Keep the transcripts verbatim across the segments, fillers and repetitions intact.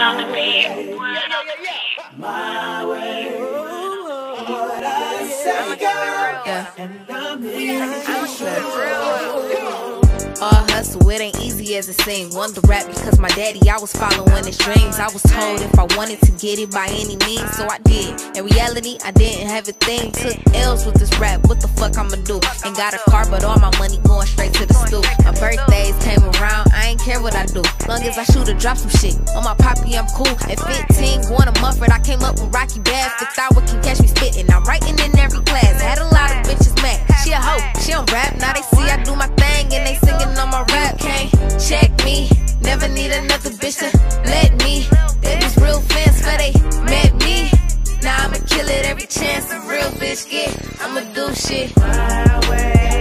on the beat. Word on the beat. My way. What I say, girl. Yeah. And I'm here. All hustle, it ain't easy as it seems. Wanted to rap because my daddy, I was following his dreams. I was told if I wanted to get it by any means, so I did. In reality, I didn't have a thing. Took L's with this rap, what the fuck I'ma do? Ain't got a car, but all my money going straight to the stool. My birthdays came around, I ain't care what I do. Long as I shoot or drop some shit, on my poppy I'm cool. At fifteen, going to Mumford, I came up with Rocky Bad. Fifth hour can catch me spitting, I'm writing in every class. Had a lot of bitches mad, she a hoe, she don't rap. Now they see I do my thing and they singing on my rap. Can't check me, never need another bitch to let me. They was real fans for they met me. Now I'ma kill it every chance a real bitch get. I'ma do shit My way.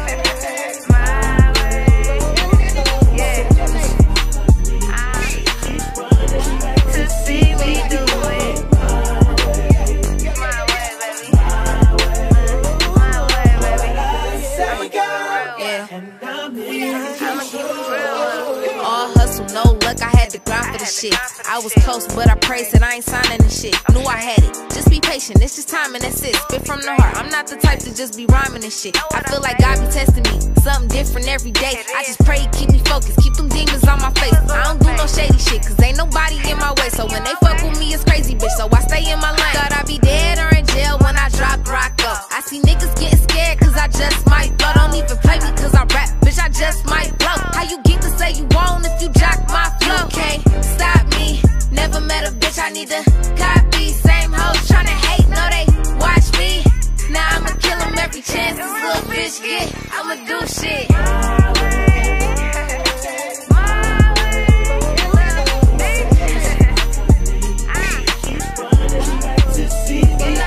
my way. Yeah. To see me do it my way, baby. My way, baby. Say, girl. Yeah. And I'm here. I'ma keep it real. All hustle, no luck, I had to grind for the shit. I was close, but I prayed that I ain't signing the shit. Knew I had it, just be patient, it's just time and that's it. Spit from the heart, I'm not the type to just be rhyming and shit. I feel like God be testing me, something different every day. I just pray he keep me focused, keep them demons on my face. I don't do no shady shit, cause ain't nobody in my way. So when they fuck with me, it's crazy, bitch, so I stay in my lane. Thought I'd be dead or in jail when I drop Rocco. I see niggas getting scared, cause I just might blow. Don't even play me cause I rap, bitch, I just might blow. How you get to say you won't if you jock my flow? Can't stop me, never met a bitch I need to copy. Same hoes tryna hate, no they watch me. Now I'ma kill them every chance this little bitch get. I'ma do shit my way, my way. To see me Do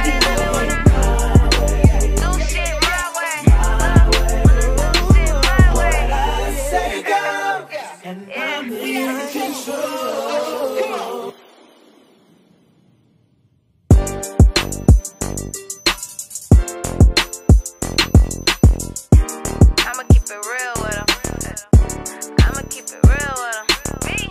shit my way, do shit my way. say, girl. And I'm here in control. I'ma keep it real with 'em. I'ma keep it real with 'em. Me.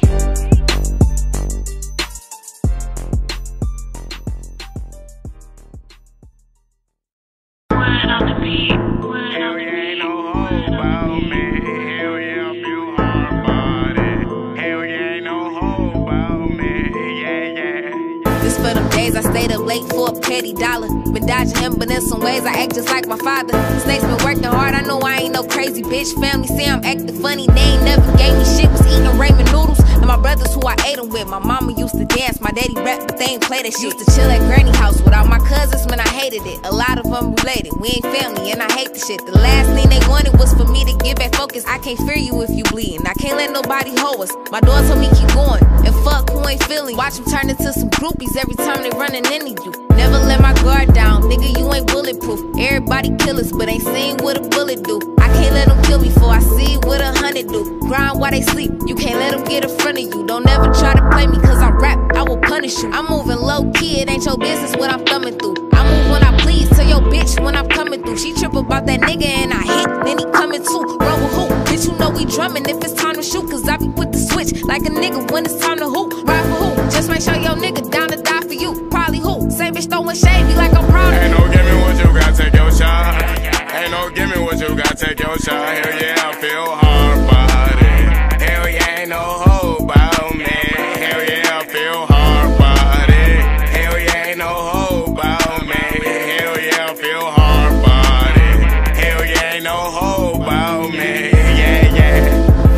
Word on the beat. Word Hell on the yeah, ain't beat. no hope about me. Hell yeah, I feel hard about it. Hell yeah, ain't no hope about me. Yeah, yeah. This for them days I stayed up late for a petty dollar. Been dodging him, but in some ways I act just like my father. Snakes been working hard, I know I ain't no crazy bitch. Family say I'm acting funny, they ain't never gave me shit. Was eating ramen noodles, and my brothers who I ate them with. My mama used to dance, my daddy rap, but they ain't play that shit. Used to chill at granny house without my cousins, man, I hated it. A lot of them related, we ain't family, and I hate the shit. The last thing they wanted was for me to get back focused. I can't fear you if you bleeding, I can't let nobody hold us. My daughter told me keep going, and fuck who ain't feeling. Watch them turn into some groupies every time they running into you. Never let my guard down, nigga, you ain't bulletproof. Everybody killers, but ain't seen what a bullet do. I can't let them kill me before I see what a hundred do. Grind while they sleep, you can't let them get in front of you. Don't ever try to play me cause I rap, I will punish you. I'm moving low key, it ain't your business what I'm thumbing through. I move when I please, tell your bitch when I'm coming through. She trip about that nigga and I hit, then he coming too. Roll with who? Bitch, you know we drumming if it's time to shoot. Cause I be with the switch like a nigga when it's time to hoop. Ride for who? Just make sure your nigga down to die for you. Probably who? Same bitch throwing shade, be like I'm proud of Ain't you. no give me what you got, take your shot. Ain't no give me what you got, take your shot. Hell yeah, I feel hard about it. Hell yeah, ain't no hope about me. Hell yeah, I feel hard about it. Hell yeah, ain't no hope about me. Hell yeah, I feel hard about it. Hell yeah, ain't no hope about me. Yeah, yeah.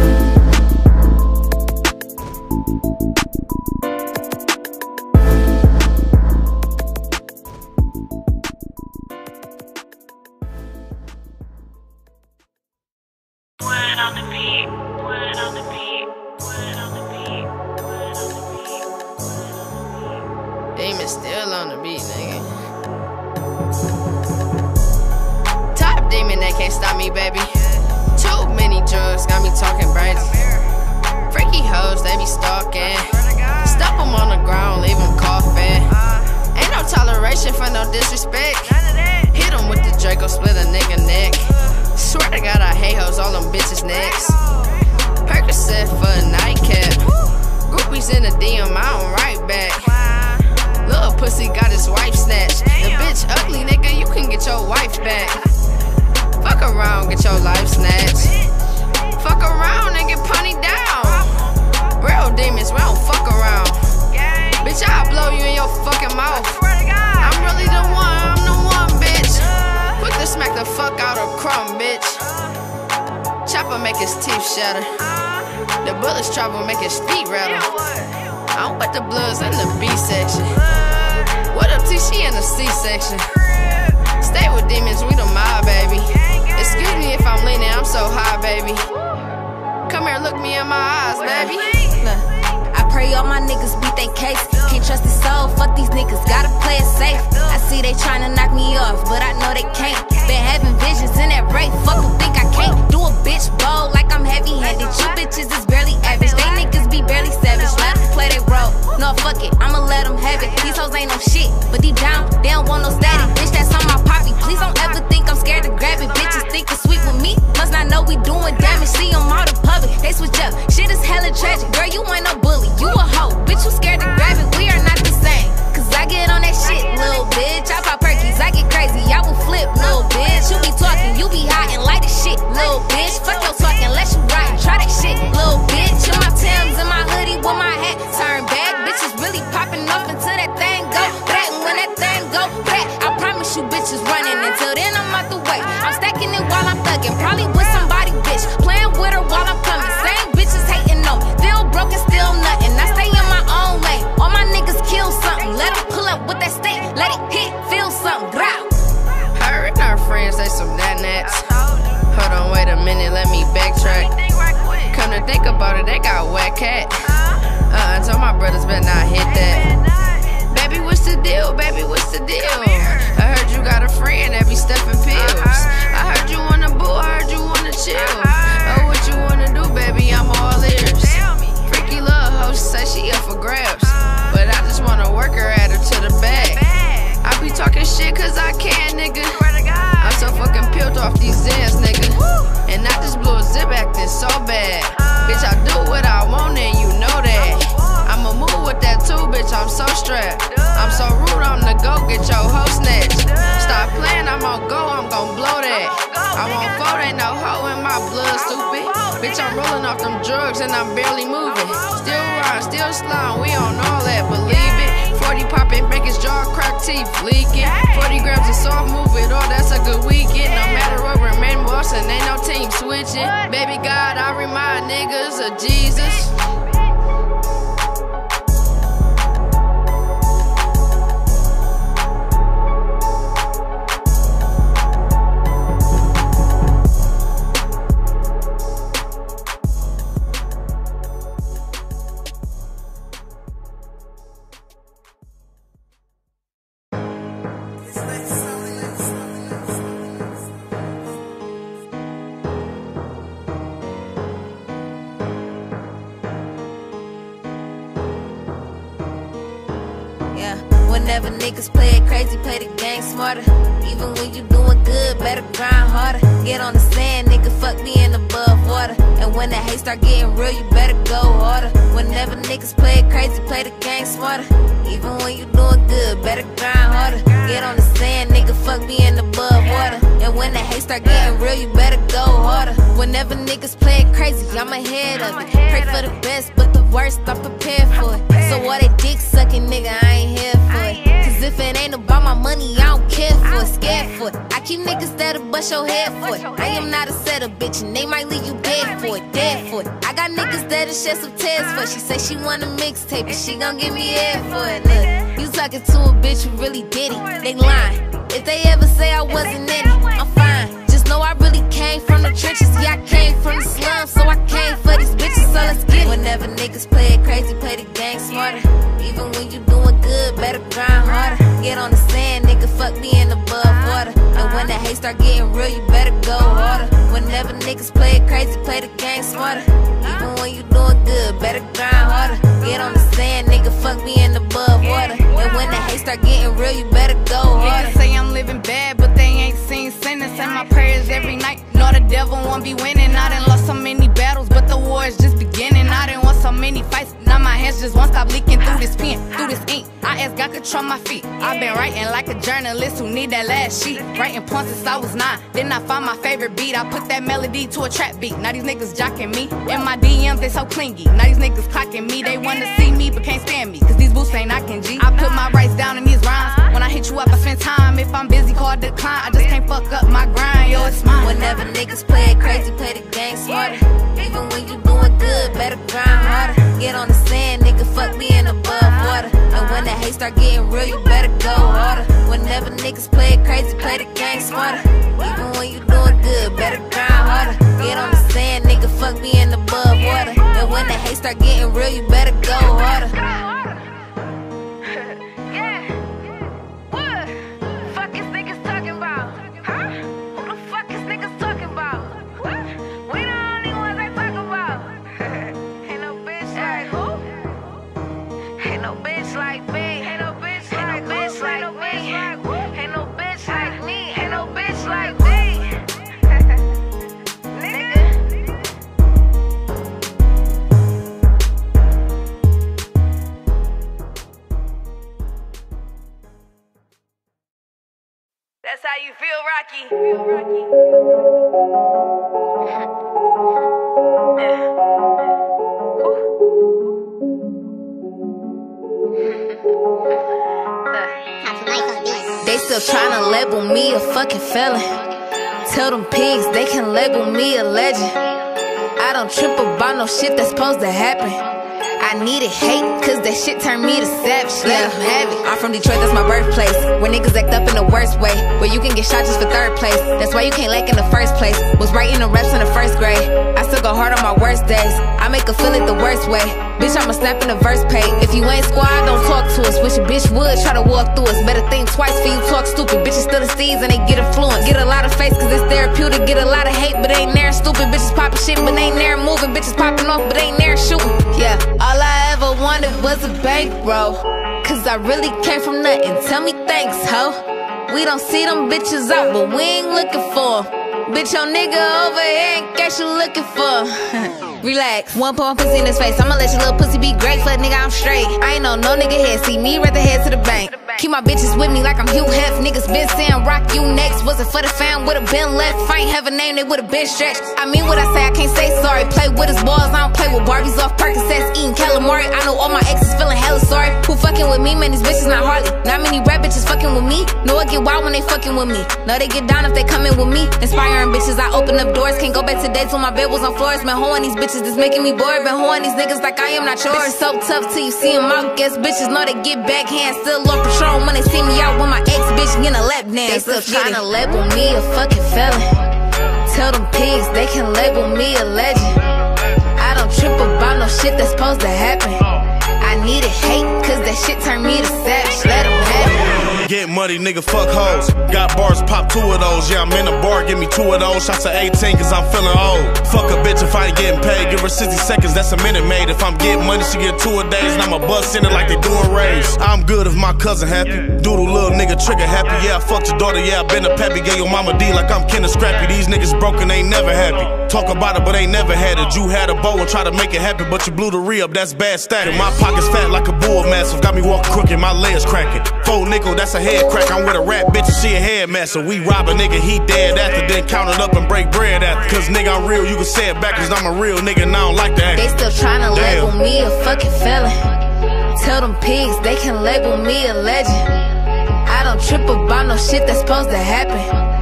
Word on the beat. Word on the beat. Word on the beat. Word on the beat. Demon still on the beat, nigga. Top demon, they can't stop me, baby. Too many drugs, got me talking crazy. Freaky hoes, they be stalking. Stop them on the ground, leave them coughing. Ain't no toleration for no disrespect. Hit them with the Draco, split a nigga neck. Swear to God, I hate hoes, all them bitches next. Percocet for a nightcap. Groupies in the D M, I don't write back. Little pussy got his wife snatched. The bitch ugly, nigga, you can get your wife back. Fuck around, get your life snatched. Fuck around and get punny down. Real demons, we don't fuck around. Bitch, I'll blow you in your fucking mouth. I'm really the one, I'm the one, bitch. Quick to smack the fuck out of crumb, bitch. Chopper make his teeth shatter. The bullets travel, make his feet rattle. I don't put the bloods in the B section. What up, T? She in the C section. Stay with demons, we the mob, baby. Excuse me if I'm leaning, I'm so high, baby. Come here, look me in my eyes, baby. Look, I pray all my niggas beat they case. Can't trust the soul, fuck these niggas, gotta play it safe. I see they tryna knock me off, but I know they can't. Been having visions in that rate, fuck who think I can't. Do a bitch bold like I'm heavy-handed. You bitches is barely average, they niggas be barely savage. Let them play they role, no fuck it, I'ma let them have it. These hoes ain't no shit, but deep down, they don't want no static. Bitch, that's on my poppy, please don't ever think I'm scared to grab it. Bitches think it's sweet with me, must not know we doing damage. See them all the public, they switch up, shit is hella tragic. Girl, you ain't no bully, you a hoe, bitch, you scared to grab it. We are not the same, cause I get on that shit, little bitch. I pop perkies, I get crazy, I will flip, little bitch. You be talking, you be hot and light as shit, little bitch. Fuck your talking, let you ride and try that shit, little bitch. In my Timbs, in my hoodie, with my hat turn back. Bitches really popping off until that thing go back. And when that thing go back, I promise you bitches running. Until then, I'm out the way. I'm stacking it while I'm thugging. Probably with somebody, bitch. Playing with her while I'm coming. Same bitches hating on me. Still broken, still nothing. I stay in my own lane. All my niggas kill something. Let them pull up with that stick. Let it hit, feel something. Growl. Her and her friends, they some nat-nats. Hold on, wait a minute, let me backtrack. Come to think about it, they got whack cat. Uh-uh, told my brothers better not hit that. Baby, what's the deal? Baby, what's the deal? I heard you got a friend that be stuffing pills. I heard you wanna boo, I heard you wanna chill. Oh, what you wanna do, baby? I'm all ears. Freaky little hoe, she say she up for grabs, but I just wanna work her, add her to the bag. I be talking shit cause I can, nigga. I'm so fucking peeled off these Zans, nigga. And I just blew a zip acting so bad. Bitch, I do what I want and you know that. I'ma move with that too, bitch, I'm so strapped. I'm so rude, I'm the go, get your hoe snatched. Stop playing, I'm on go, I'm gon' blow that. I won't fold, ain't no hoe in my blood, stupid. Bitch, I'm rolling off them drugs and I'm barely moving. Still rhyme, still slime, we on all that, believe it. forty poppin', make his jaw crack, teeth leaking. forty grams of soft, move it all, that's a good weekend. No matter what, remain bossing, ain't no team switching. Baby God, I remind niggas of Jesus. Whenever niggas play it crazy, play the game smarter. Even when you doing good, better grind harder. Get on the sand, nigga, fuck me in above water. And when the hate start getting real, you better go harder. Whenever niggas play it crazy, play the game smarter. Even when you doing good, better grind harder. Get on the sand, nigga, fuck me in above water. And when the hate start getting real, you better go harder. Whenever niggas play it crazy, I'm ahead of it. Pray for the best, but the worst, I'm prepared for it. So all that dick sucking, nigga, I ain't here for it. Cause if it ain't about my money, I don't care for it, scared for it. I keep niggas that'll bust your head for it. I am not a setup, bitch, and they might leave you dead for it, dead for it. I got niggas that'll shed some tears for it. She say she want a mixtape, and she gon' give me head for it. Look, you talking to a bitch who really did it, they lying. If they ever say I wasn't in it, I'm fine. Just know I really came from the trenches, yeah, I came from the slums, so I came for these bitches, so let's get it. Whenever niggas play it crazy, play the game smarter. Even when you doing good, better grind harder. Get on the sand, nigga, fuck me in above water. And when the hate start getting real, you better go harder. Whenever niggas play it crazy, play the game smarter. Even when you doing good, better grind harder. Get on the sand, nigga, fuck me in above water. And when the hate start getting real, you better go harder. Niggas say I'm living bad, but they ain't seen sinners. Say my prayers every night, know the devil won't be winning. I done lost so many battles, but the war is just beginning. I done won so many fights, now my hands just won't stop leaking through this pen, through this ink. I ask God control my feet. I've been writing like a journalist who need that last sheet. Writing points since I was nine. Then I found my favorite beat. I put that melody to a trap beat. Now these niggas jocking me. In my D Ms, they so clingy. Now these niggas clocking me. They wanna see me, but can't stand me. Cause these boots ain't knocking G. I put my rights down in these rhymes. When I hit you up, I spend time. If I'm busy, call decline. I just can't fuck up my grind. Yo, it's mine. Whenever niggas play it crazy, play the game smarter. Even when you doing good, better grind harder. Get on the sand, nigga, fuck me in above water. And when the hate start getting real, you better go harder. Whenever niggas play it crazy, play the game smarter. Even when you doing good, better grind harder. Get on the sand, nigga, fuck me in above water. And when the hate start getting real, you better go harder. That's how you feel, Rocky. Feel Rocky. They still tryna label me a fucking felon. Tell them pigs they can label me a legend. I don't trip about no shit that's supposed to happen. I needed hate, cause that shit turned me to savage. Let them have it. I'm from Detroit, that's my birthplace. Where niggas act up in the worst way. Where you can get shot just for third place. That's why you can't lack in the first place. Was writing the raps in the first grade. I still go hard on my worst days. I make her feel it the worst way. Bitch, I'ma snap in the verse pay. If you ain't squad, don't talk to us. Wish a bitch would try to walk through us. Better think twice for you talk stupid. Bitches still the steeds and they get influenced. Get a lot of face cause it's therapeutic. Get a lot of hate, but ain't near stupid. Bitches popping shit, but ain't near moving. Bitches popping off, but ain't near shooting. Yeah, all I ever wanted was a bankroll. Cause I really came from nothing. Tell me thanks, ho. We don't see them bitches out, but we ain't looking for 'em. Bitch, your nigga over here ain't got you looking for. Relax, one point pussy in his face. I'ma let your little pussy be great, fuck nigga, I'm straight. I ain't know no nigga head, see me, rather head to the bank. Keep my bitches with me like I'm Hugh Hef. Niggas been saying rock you next. Was it for the fam, would've been left. If I ain't have a name, they would've been stretched. I mean what I say, I can't say sorry. Play with his balls, I don't play with Barbies off Percocets, eating calamari. I know all my exes feeling hella sorry. Who fucking with me, man, these bitches not Harley. Not many rap bitches fucking with me. Know I get wild when they fucking with me. Know they get down if they come in with me. Inspiring bitches, I open up doors. Can't go back to days when my bed was on floors. Been hoeing these bitches, that's making me bored. Been hoeing these niggas like I am not yours. Bitches so tough till you see them out. Guess bitches know they get backhand. Still on Patron when they see me out with my ex bitch getting a lap dance. They still tryna label me a fucking felon. Tell them pigs they can label me a legend. I don't trip about no shit that's supposed to happen. I needed hate, cause that shit turned me to savage. Let them have it. Get money, nigga, fuck hoes. Got bars, pop two of those. Yeah, I'm in the bar, give me two of those. Shots at eighteen, cause I'm feeling old. Fuck a bitch if I ain't getting paid. Give her sixty seconds, that's a minute made. If I'm getting money, she get two a days. And I'ma bust in it like they doing raise. I'm good if my cousin happy. Doodle little nigga trigger happy. Yeah, I fucked your daughter, yeah, I been a pappy. Gave your mama D like I'm kinda scrappy. These niggas broken, ain't never happy. Talk about it, but ain't never had it. You had a bow and try to make it happen, but you blew the re up, that's bad static. My pockets fat like a bull massive. Got me walking crooked, my legs cracking. Four nickel, that's a head crack. I'm with a rap bitch and she a headmaster. We rob a nigga, he dead after. Then count it up and break bread after. Cause nigga, I'm real, you can say it back, cause I'm a real nigga and I don't like that. They still tryna label me a fucking felon. Tell them pigs they can label me a legend. I don't trip about no shit that's supposed to happen.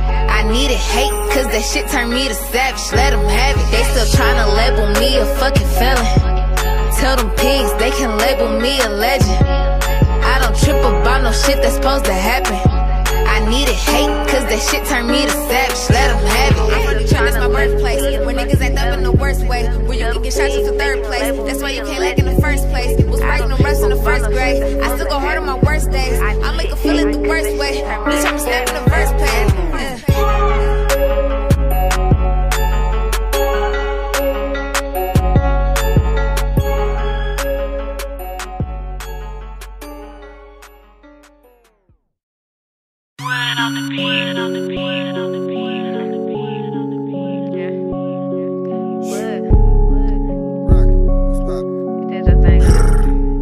I needed hate, cause that shit turned me to savage. Let them have it. They still tryna label me a fucking felon. Tell them pigs they can label me a legend. I don't trip about no shit that's supposed to happen. I needed hate, cause that shit turned me to savage. Let them have it. I'm from Detroit, that's my birthplace. Where niggas act up in the worst way. Where you can get shot just for third place. That's why you can't lack in the first place. Was writing the raps in the first grade. I still go hard on my worst days. I make her feel it the worst way. Bitch, I'ma snap in the verse page. On the beat, on the beat, on the beat, on the beat, on the beat. Yeah. What? Rocky, what's poppin'? You did your thing.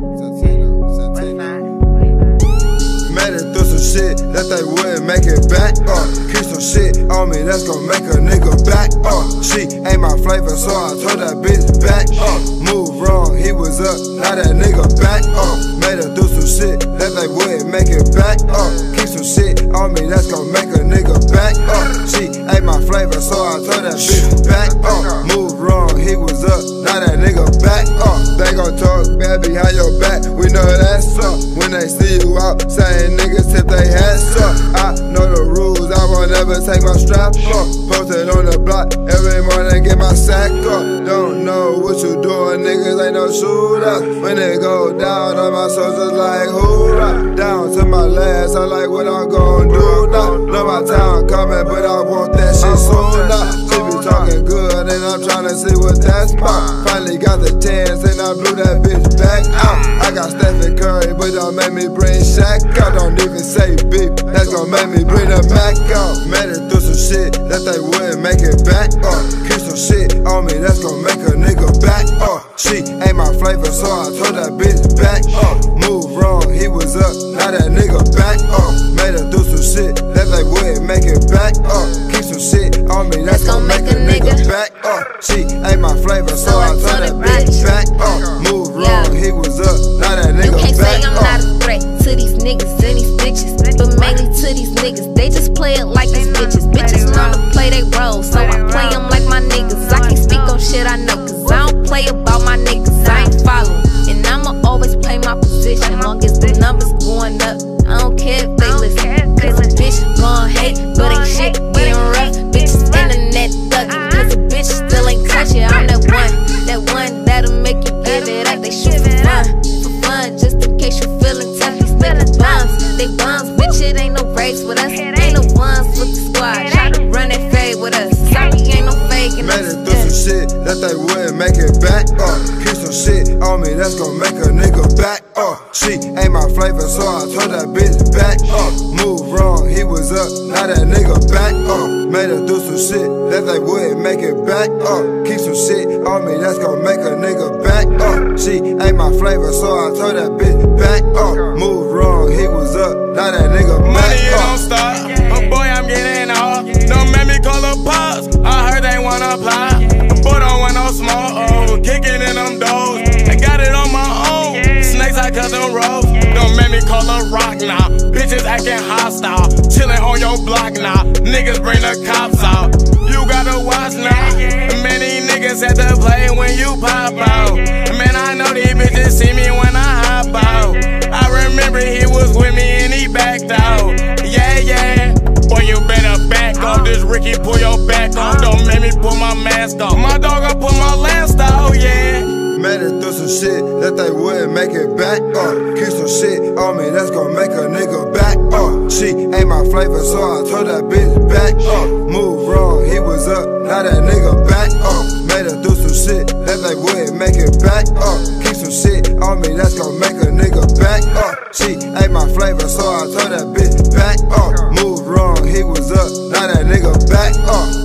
they wouldn't make it back. Uh, keep some shit on me that's gon' make a nigga back. Uh, she ain't my flavor, so I told that bitch back. Uh, move wrong, he was up, now that nigga back. Uh, made her do some shit that they wouldn't make it back. Uh, keep some shit on me that's gon' make a nigga back. Uh, she ain't my flavor, so I told that bitch back. Uh, move wrong, he was up, now that nigga back. Uh, they gon' talk bad behind your back, we know that's up. When they see you out, saying niggas tip they hats up. I know the rules, I won't ever take my strap up. Posted on the block, every morning get my sack up. Don't know what you doing, niggas ain't no shooter. When they go down on my soldiers like hoorah. Down to my last, I like what I'm gon' do now. Know my time coming, but I want that shit soon now. She be talking good, and I'm tryna see what that's about. Finally got the chance, and I blew that bitch back out. I got Stephen Curry, but don't make me bring Shaq out. Don't even say beef, that's gon' make me bring the Mac out. Made it through some shit that they wouldn't make it back. Uh, keep some shit on me that's gon' make a nigga back. Uh, she ain't my flavor, so I told that bitch back. Uh, move wrong, he was up, now that nigga back. Uh, made her do some shit that they wouldn't make it back. Uh, keep some shit on me that's gon' make a nigga back. Uh, she ain't my flavor, so I told that bitch back. Uh, move wrong, he was up, now that nigga back. You can't say I'm not a threat to these niggas and these bitches, but mainly to these niggas. They just play it like these bitches. Bitches know to play they role, so I play them like my niggas. I can't speak on shit I know, cause I don't play about my niggas. I ain't following, and I'ma always play my position. Long as the numbers going up, I don't care if they listen. Cause a bitch gon' hate, but ain't shit getting rough. Bitches internet thuggin', cause a bitch still ain't touchin'. I'm that one, that one that'll make you give it up. They shoot for fun, for fun, just in case you feelin' tough. These niggas bums, they bums, bitch, it ain't no race with us. Ain't no ones with the squad, try to run that fade with us. Sorry, ain't no faking us. Made it through some shit that they wouldn't make it back. Uh, keep some shit on me that's gon' make a nigga back. Uh, she ain't my flavor, so I told that bitch back. Uh, move wrong, he was up, now that nigga back. Uh, made her do some shit that they wouldn't make it back. Uh, keep some shit on me that's gon' make a nigga back. Uh, she ain't my flavor, so I told that bitch back. Uh, move wrong, he was up, now that nigga back. Money, it Uh, don't stop. Oh boy, I'm getting off. Don't make me call a pause. I heard they wanna apply. Boy, don't want no small. Oh, kicking in them doors. I got it on my own. Snakes, I cut them ropes. Don't make me call a rock now. Bitches acting hostile. Chillin' on your block now. Niggas bring the cops out. You gotta watch now. Many niggas had to play when you pop out. Man, I know these bitches see me when I hop out. I remember he was with me and he backed out. Yeah, yeah. Boy, you better back off. This Ricky, pull your back off. Don't make me pull my mask off. My dog, I put my last out, yeah. Made it through some shit that they wouldn't make it back. Uh, keep some shit on me that's gon' make a nigga back. Uh, she ain't my flavor, so I told that bitch back. Uh, move wrong, he was up, now that nigga back. Uh, made her do some shit that they wouldn't make it back. Uh, keep some shit on me that's gon' make a nigga back. Uh, she ain't my flavor, so I told that bitch back. Uh, move wrong, he was up, now that nigga back. Uh,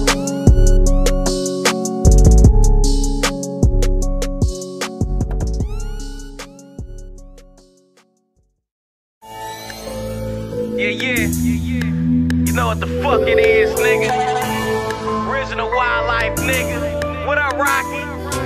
Yeah, yeah, you know what the fuck it is, nigga. Original wildlife, nigga. What up, Rocky?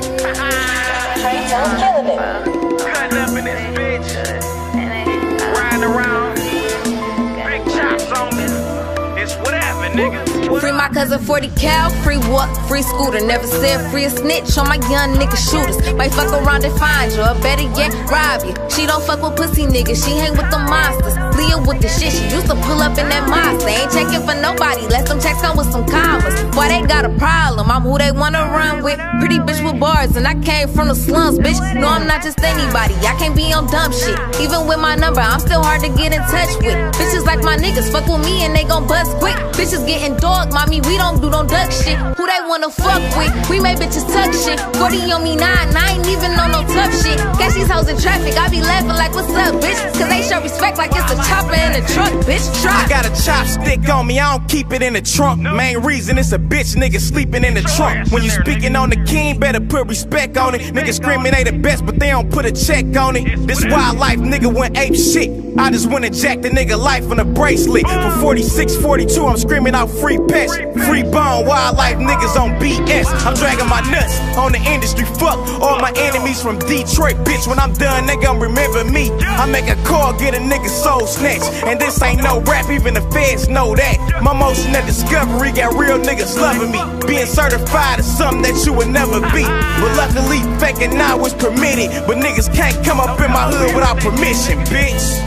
Cutting up in this bitch. Riding around. Big chops on me. It's whatever, nigga. Free my cousin forty cal, free walk, free scooter. Never said free a snitch on my young nigga shooters. Might fuck around and find you, or better yet, rob you. She don't fuck with pussy niggas, she hang with the monsters. Leah with the shit, she used to pull up in that monster. Ain't checking for nobody, let them checks come with some commas. Boy, they got a problem, I'm who they wanna run with. Pretty bitch with bars, and I came from the slums, bitch. No, I'm not just anybody, I can't be on dumb shit. Even with my number, I'm still hard to get in touch with. Bitches like my niggas, fuck with me and they gon' buzz quick. Bitches getting dog fuck, mommy, we don't do no duck shit. Who they wanna fuck with? We make bitches tuck shit. forty on me nine, I ain't even on no tough shit. Catch these hoes in traffic, I be laughing like, what's up, bitch? Cause they show respect like it's a chopper in the truck, bitch. Try. I got a chopstick on me, I don't keep it in the trunk. Main reason it's a bitch nigga sleeping in the trunk. When you speaking on the king, better put respect on it. Niggas screaming they the best, but they don't put a check on it. This wildlife nigga went ape shit. I just wanna jack the nigga life on a bracelet. For forty-six, forty-two, I'm screaming out free pets. Free bone, wildlife niggas on B S. I'm dragging my nuts on the industry, fuck all my enemies from Detroit, bitch. When I'm done, they gon' remember me. I make a call, get a nigga soul snatched. And this ain't no rap, even the feds know that. My motion at Discovery got real niggas loving me. Being certified is something that you would never be. But luckily, faking now is permitted. But niggas can't come up in my hood without permission, bitch.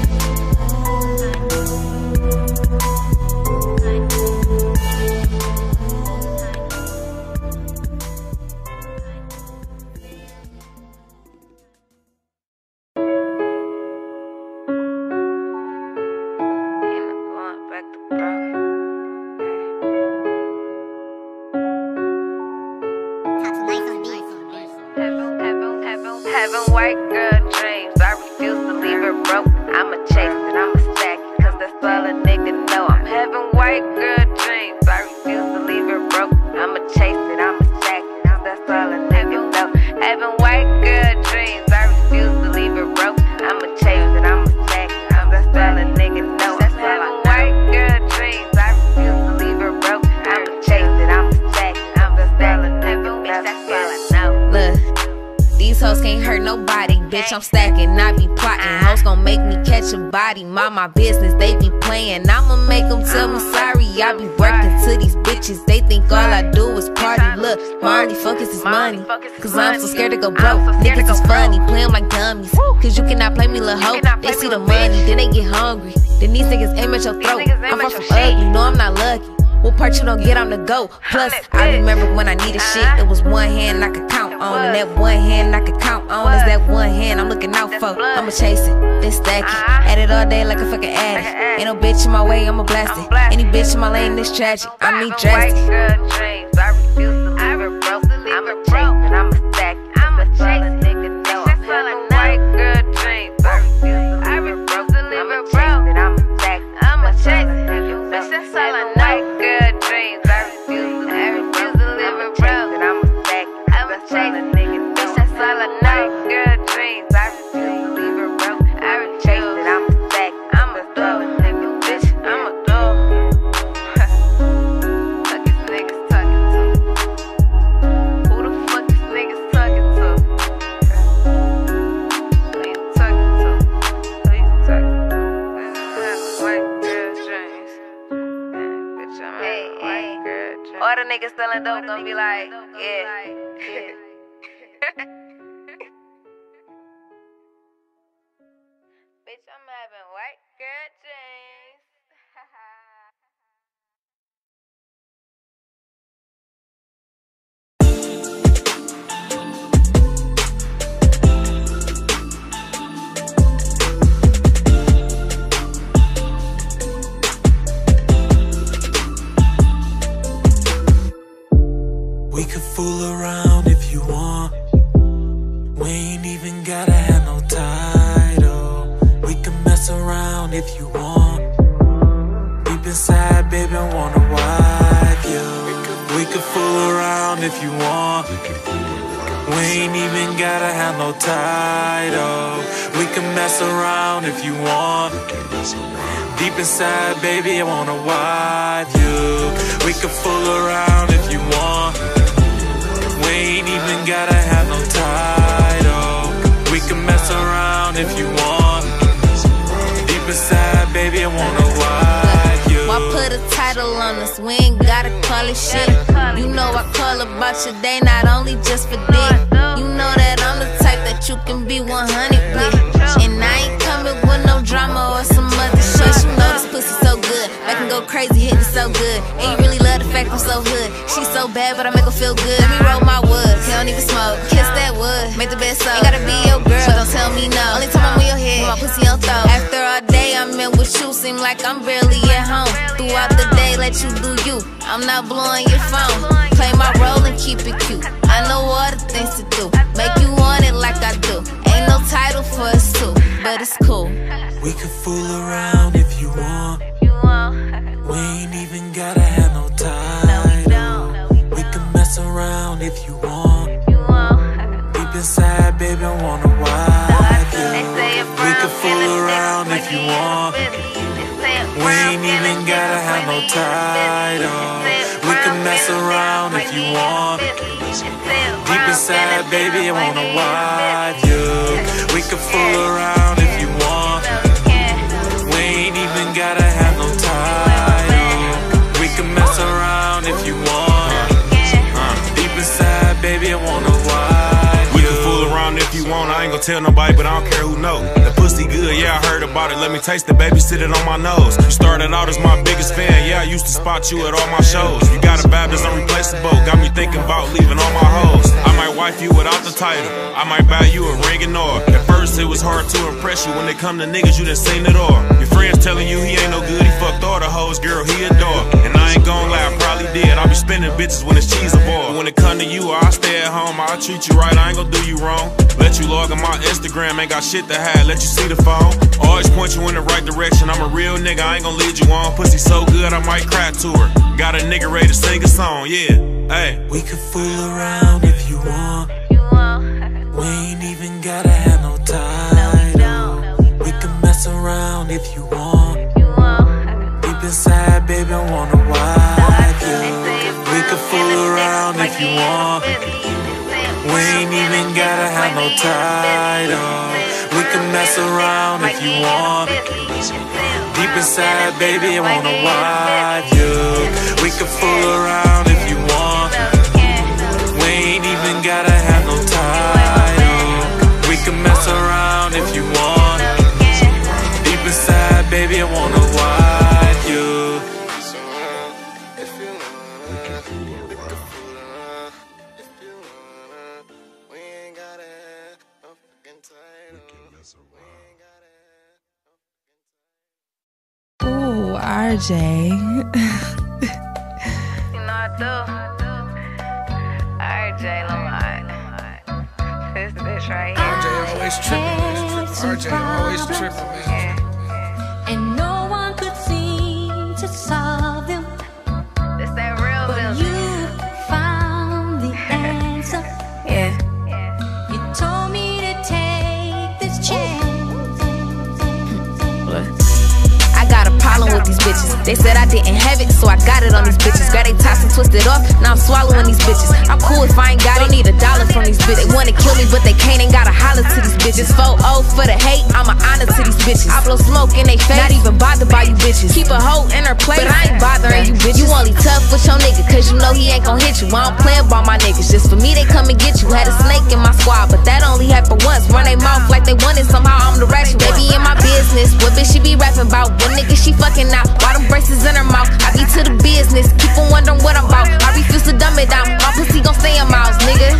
Having white girl dreams, I refuse to leave her broke. I'ma chase it, I'ma stack it, cause that's all a nigga know. I'm having white girl dreams, I refuse to leave her broke. I'ma chase it, I'ma stack it, cause that's all a nigga know. Having white girl dreams, I refuse to leave her broke. I'ma chase it, I'ma stack it, cause that's all a nigga know. I'm having white girl dreams, I refuse to leave her broke. I'ma chase it, I'ma stack it, cause that's all a nigga know. That's all I know. Look. These hoes can't hurt nobody, bitch, I'm stacking, I be plotting. Hoes gon' make me catch a body, mind my business, they be playing. I'ma make them tell me sorry, I be working to these bitches. They think all I do is party. Look, my only focus is money, cause I'm so scared to go broke. Niggas is funny, play 'em like dummies, cause you cannot play me, lil' hoe. They see the money, then they get hungry. Then these niggas aim at your throat. I'm far from ugly, no I'm not lucky. What part you don't get on the go? Plus, I remember when I needed shit, it was one hand I could count on. And that one hand I could count on is that one hand I'm looking out for. I'ma chase it, then stack it, at it all day like a fucking addict. Ain't no bitch in my way, I'ma blast it. Any bitch in my lane is tragic, I mean drastic. White girl dreams, I refuse to leave her broke. I'ma chase it, I'ma stack it, I'ma chase it, nigga know. I'm having white girl dreams, I refuse to leave her broke. I'ma chase it, I'ma stack it, I'ma chase it, nigga know. That's all I know. Good dreams, I refuse to, I refuse to live it broke. I'ma stack it, I'ma chase it, nigga, bitch, that's all I know. Good dreams, I refuse to leave it broke. I refuse it, I'ma stack it, I'ma throw it, nigga, bitch, I'ma throw it. Fuck these niggas talking to? Who the fuck these niggas talking to? Who you talking to? Who you talking to? White girl dreams. Hey, hey. All the niggas selling dope gon' be like, yeah. Bitch, I'm having white girl dreams. We could fool around if you want. We ain't even gotta have no title. We can mess around if you want. Deep inside, baby, I wanna wipe you. We could fool around if you want. We ain't even gotta have no title. We can mess around if you want. Deep inside, baby, I wanna wipe you. We could fool around if you want. We ain't even gotta have no title. We can mess around if you want. Deep inside, baby, I wanna wipe you. Why put a title on us? We ain't gotta call it shit. You know I call about your day, not only just for dick. You know that I'm the type that you can be one hundred with. And I ain't coming with no drama or some other shit. You know this pussy so good, I can go crazy, hitting so good. And you really love the fact I'm so hood. She's so bad, but I make her feel good. Let me roll my wood, he don't even smoke. Kiss that wood, make the bed so. Ain't gotta be your girl, but don't tell me no. Only time I'm with your head, when my pussy on throw. After all day I'm in with you, seem like I'm barely at home. Throughout the day, let you do you. I I'm not blowing your phone. Play my role and keep it cute. I know all the things to do. Make you want it like I do. Ain't no title for us two, but it's cool. We could fool around if you want. We ain't even gotta have no title. We can mess around if you want. Deep inside, baby, I wanna wife you. We could fool around if you want. We ain't even gotta have no title. We can mess around if you want. Deep inside, baby, I wanna wife you. We can fool around if you want. We ain't even gotta have no title. We can mess around if you want. uh, Deep inside, baby, I wanna wife you. We can fool around if you want. I ain't gon' tell nobody, but I don't care who know. The pussy good, yeah, I heard about it. Let me taste it, baby, sit it on my nose. You started out as my biggest fan, yeah, I used to spot you at all my shows. You got a vibe that's unreplaceable, got me thinking about leaving all my hoes. I might wife you without the title, I might buy you a ring and all. At first it was hard to impress you, when they come to niggas you done seen it all. Your friends telling you he ain't no good, he fucked all the hoes, girl, he adore. And I ain't gon' lie, I probably did, I be spending bitches when it's cheese aboard. But when it come to you, I stay at home, I treat you right, I ain't gon' do you wrong. Let you log on my Instagram, ain't got shit to hide, let you see the phone. Always point you in the right direction, I'm a real nigga, I ain't gon' lead you on. Pussy so good, I might cry to her. Got a nigga ready to sing a song, yeah, hey. We could fool around if you want. We ain't even gotta have no title. We can mess around if you want. Deep inside, baby, I wanna wife you. We could fool around if you want. We ain't even gotta have no title. We can mess around if you want. Deep inside, baby, I wanna wife you. We can fool around if you want. We ain't even gotta have no title. We can mess around if you want. Deep inside, baby, I wanna wife you. Ooh, R J. You know I do. R J Lamont. This bitch right here. R J always tripping. R J always tripping, man. And no one could seem to solve them. This that real but business. You found the answer. Yeah. You told me to take this chance. I got a problem with these bitches. They said I didn't have it, so I got it on these bitches. Grab they tops and twist it off, now I'm swallowing these bitches. I'm cool if I ain't got it, need a dollar from these bitches. They wanna kill me, but they can't, ain't gotta holler to these bitches. four oh for the hate, I'm an honor to these bitches. I blow smoke in they face, not even bothered by you bitches. Keep a hoe in her place, but I ain't bothering you bitches. You only tough with your nigga, cause you know he ain't gon' hit you. I don't play about my niggas, just for me they come and get you. Had a snake in my squad, but that only happened once. Run they mouth like they wanted, somehow I'm the ratchet. Baby in my business, what bitch she be rapping about? What nigga she fucking out? Why them braces in her mouth? I be to the business, keep on wondering what I'm about. I refuse to dumb it down, my pussy gon' stay in mouths, nigga.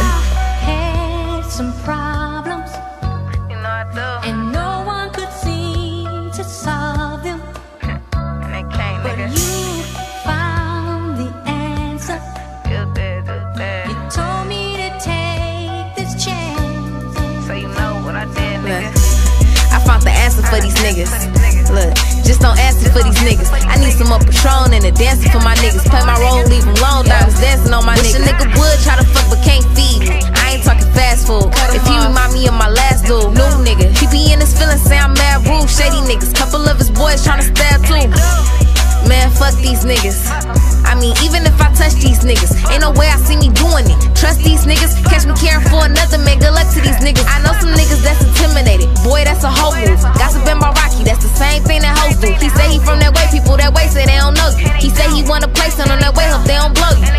Had some problems. You know I do. And no one could seem to solve them. And they can't, but nigga. you found the answer. You did, you did. You told me to take this chance. So you know what I did, nigga. I found the answer for these niggas. Look, just don't answer for these niggas. I need some more Patron and a dancer for my niggas. Play my role, leave them alone. I was dancing on my niggas. Wish a nigga would try to fuck but can't feed me. I ain't talking fast food. If he remind me of my last dude, new nigga. He be in his feelings, say I'm mad rude. Shady niggas, couple of his boys tryna stab too. Man, fuck these niggas. I mean, even if I touch these niggas, ain't no way I see me doing it. Trust these niggas, catch me caring for another man. Good luck to these niggas. I know some niggas that's intimidated. Boy, that's a whole move. Gossiping about Rocky, that's the same thing that hoes do. He say he from that way, people that way say they don't know you. He say he wanna play something on that way, hope they don't blow you.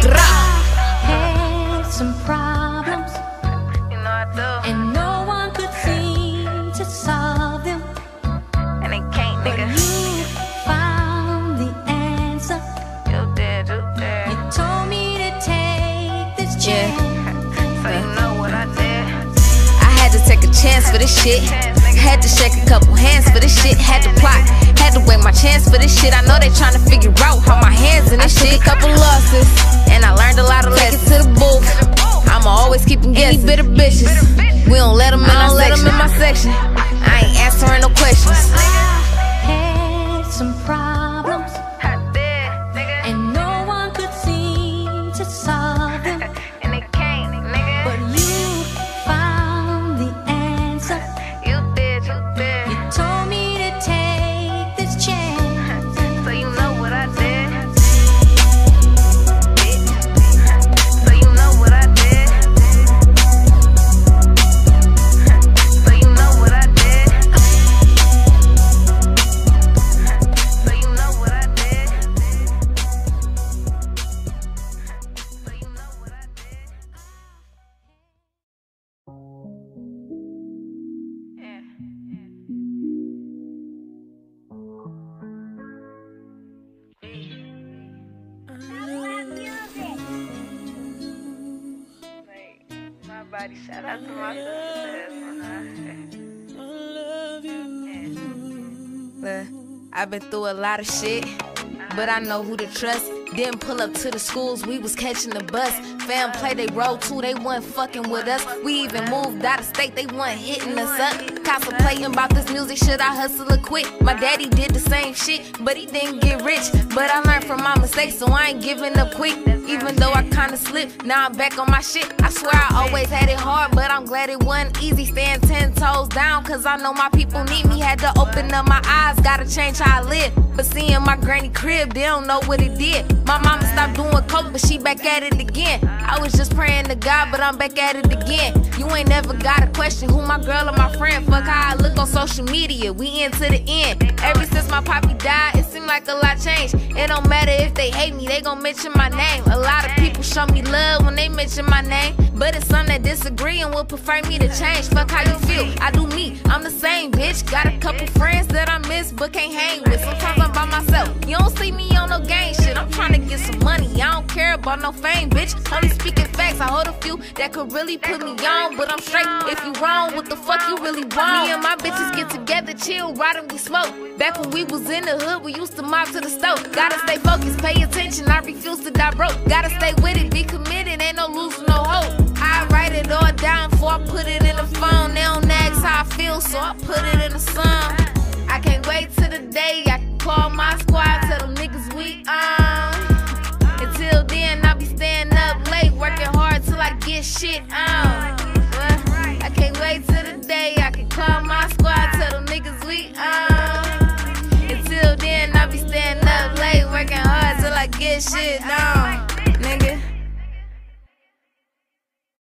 Had some problems. You know I do. And no one could seem to solve them. And they can't, nigga. But you found the answer. You did, you did. You told me to take this chance. So you know what I did. I had to take a chance for this shit. Had to shake a couple hands for this shit, had to plot. Had to weigh my chance for this shit. I know they tryna figure out how my hands in this I shit. A couple losses, and I learned a lot of lessons. Take it to the booth, I'ma always keep them guessing. Any bitter bitches, we don't let them in, I don't let them in my section. I ain't answering no questions. Had some problems, and no one could seem to solve them. But you found the answer. You did, you did. You told me to take this chance. So you know what I did. So you know what I did. So you know what I did. So you know what I did. So you know what I did. Yeah. My body, shout out to my sisters. Look, I've been through a lot of shit, but I know who to trust. Didn't pull up to the schools, we was catching the bus. Fam play they role too, they wasn't fucking with us. We even moved out of state, they wasn't hitting us up. Contemplating about this music, should I hustle or quit? My daddy did the same shit, but he didn't get rich. But I learned from my mistakes, so I ain't giving up quick. Even though I kinda slipped, now I'm back on my shit. I swear I always had it hard, but I'm glad it wasn't easy. Staying ten toes down, cause I know my people need me. Had to open up my eyes, gotta change how I live. But seeing my granny crib, they don't know what it did. My mama stopped doing coke, but she back at it again. I was just praying to God, but I'm back at it again. You ain't never got a question who my girl or my friend. Fuck how I look on social media, we in to the end. Ever since my poppy died, it seemed like a lot changed. It don't matter if they hate me, they gon' mention my name. A lot of people show me love when they mention my name, but it's some that disagree and will prefer me to change. Fuck how you feel, I do me, I'm the same bitch. Got a couple friends that I miss but can't hang with. Sometimes I'm by myself, you don't see me on no gang shit. I'm trying to get some money, I don't care about no fame, bitch. Only speaking facts, I hold a few that could really put me on, but I'm straight. If you wrong, what the fuck you really want? Me and my bitches get together, chill, ride and we smoke. Back when we was in the hood, we used to mob to the stove. Gotta stay focused, pay attention, I refuse to die broke. Gotta stay with it, be committed, ain't no losing no hope. I write it all down before I put it in the phone. They don't ask how I feel, so I put it in a song. I can't wait till the day I can call my squad, tell them niggas we on. Until then, I'll be staying up late, working hard till I get shit on. I can't wait till the day I can call my squad, tell them niggas we on. Until then, I'll be staying up late, working hard till I get shit on.